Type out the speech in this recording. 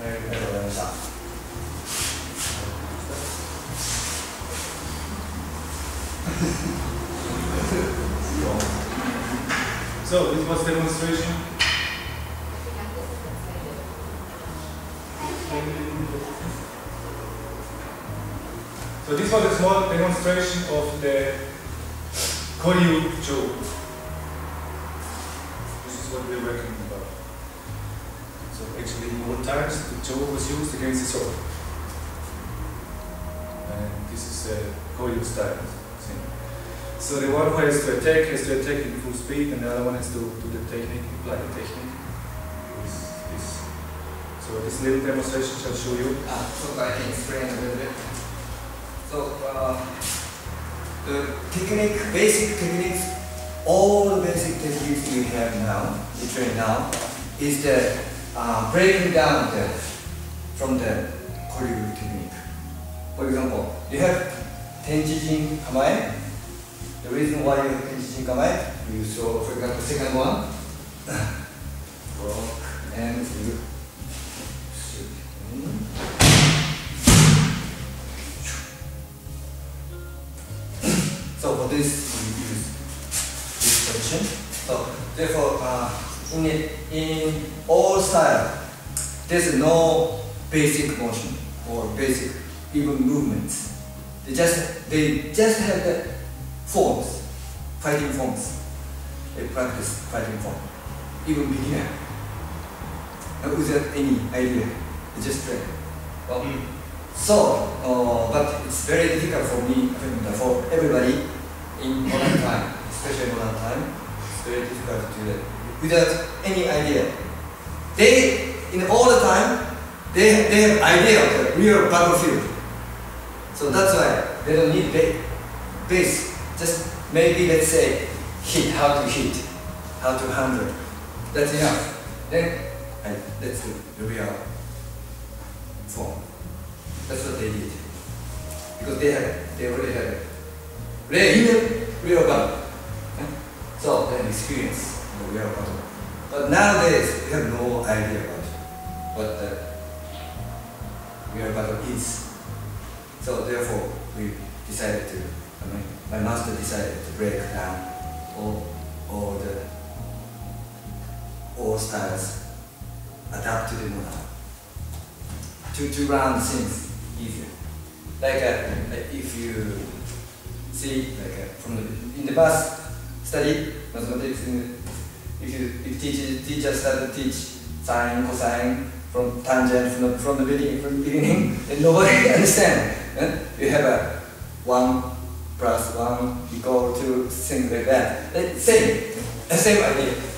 りがとうございました。 So this was demonstration. So this was a small demonstration of the Koryu Joe. This is what we're working about. So actually in old times the Joe was used against the sword. And this is the Koryu style. So the one who has to attack in full speed, and the other one has to do the technique, apply the technique. So this little demonstration shall show you. So I can explain a little bit. So the technique, basic techniques, all the basic techniques we have now, we train now, is the breaking down from the Koryu technique. For example, you have Tenjijin Kamae. The reason why you have Tenjijin Kamae, you saw, for example, the second one, rock, and you shoot. So for this, we use this position. So therefore, in all style, there's no basic motion or basic even movements. They just have the forms, fighting forms. They practice fighting form. Even beginner, without any idea, they just train. Well, but it's very difficult for me, for everybody in modern time, especially modern time. It's very difficult to do that without any idea. In all the time, they have idea of the real battlefield. So that's why they don't need base. Just maybe, let's say, how to hit, how to handle. That's enough. Then let's do the real form. That's what they did. Because they already had it. Real battle. So they experience the real battle. But nowadays we have no idea about what the real battle is. So therefore we decided to, my master decided to break down all styles, adapt to the modern, to run things easier. Like if you see, in the past study mathematics, if teacher started to teach sine, cosine from tangent from the beginning, and nobody understand. You have a 1 + 1 = 2, things like that. Same idea.